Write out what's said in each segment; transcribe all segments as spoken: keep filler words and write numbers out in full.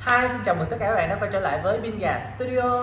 Hi, xin chào mừng tất cả các bạn đã quay trở lại với Binga Studio.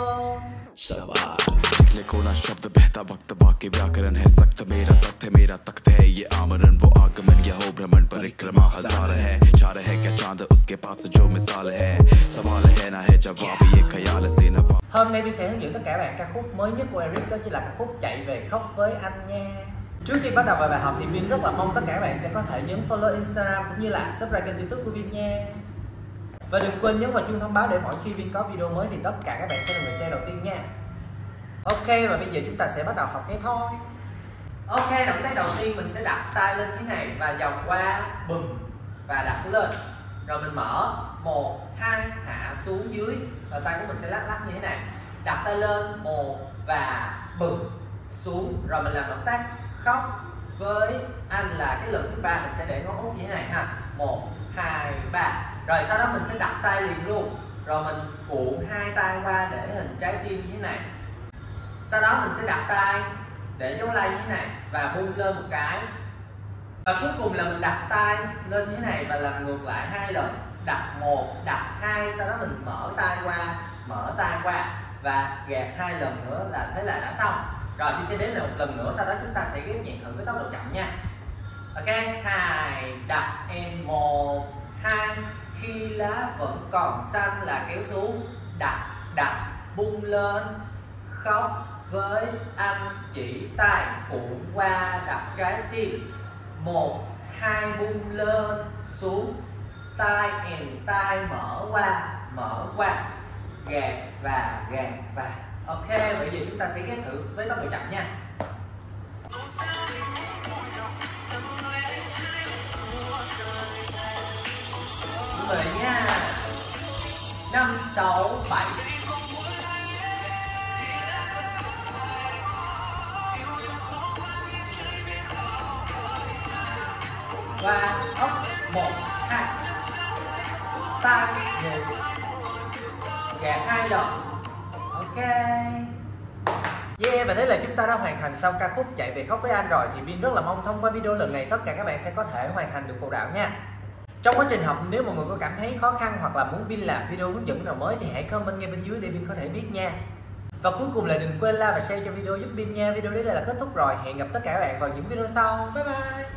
कोना शब्द बहता वक्त बाकी व्याकरण है सख्त मेरा तख्त है मेरा तख्त है ये आमरण वो आगमन यह हो भ्रमण परिक्रमा हजार है चार है क्या चांद उसके पास जो मिसाल है सवाल है ना है जवाब ये ख्याल से न। Hôm nay Bin sẽ hướng dẫn tất cả các bạn ca khúc mới nhất của Eric, đó chính là ca khúc Chạy Về Khóc Với Anh nha. Trước khi bắt đầu vào bài học thì Bin rất là mong tất cả các bạn sẽ có thể nhấn follow Instagram cũng như là subscribe kênh YouTube của Bin nha. Và đừng quên nhấn vào chuông thông báo để mỗi khi Bin có video mới thì tất cả các bạn sẽ là người xem đầu tiên nha. Ok, và bây giờ chúng ta sẽ bắt đầu học nghe thôi. Ok, động tác đầu tiên mình sẽ đặt tay lên thế này và vòng qua bùm và đặt lên. Rồi mình mở một, hai, hạ xuống dưới. Rồi tay của mình sẽ lắc lắc như thế này. Đặt tay lên một và bùm xuống. Rồi mình làm động tác khóc với anh là cái lần thứ ba mình sẽ để ngón út như thế này ha. Một, hai, ba. Rồi sau đó mình sẽ đặt tay liền luôn. Rồi mình cuộn hai tay qua để hình trái tim như thế này. Sau đó mình sẽ đặt tay để dấu lay như thế này và bung lên một cái. Và cuối cùng là mình đặt tay lên như thế này và làm ngược lại hai lần. Đặt một, đặt hai, sau đó mình mở tay qua, mở tay qua và gạt hai lần nữa là thế là đã xong. Rồi thì sẽ đến lại một lần nữa, sau đó chúng ta sẽ ghép nhạc thử với tốc độ chậm nha. Ok, hai, đặt em một, hai, khi lá vẫn còn xanh là kéo xuống, đặt, đặt, bung lên, khóc với anh chỉ tay cuộn qua đặt trái tim. Một, hai, bung lên xuống, tay and tay mở qua, mở qua, gạt và gạt và. Ok, bây giờ chúng ta sẽ ghép thử với tốc độ chậm nha. Mời nha. Năm, sáu, bảy. Và ốc một, hai, tay một, gạt hai lần. Ok. Yeah, và thế là chúng ta đã hoàn thành xong ca khúc Chạy Về Khóc Với Anh rồi. Thì Bin rất là mong thông qua video lần này tất cả các bạn sẽ có thể hoàn thành được phụ đạo nha. Trong quá trình học, nếu mọi người có cảm thấy khó khăn hoặc là muốn Bin làm video hướng dẫn nào mới thì hãy comment ngay bên dưới để Bin có thể biết nha. Và cuối cùng là đừng quên like và share cho video giúp Bin nha. Video đến đây là kết thúc rồi. Hẹn gặp tất cả các bạn vào những video sau. Bye bye.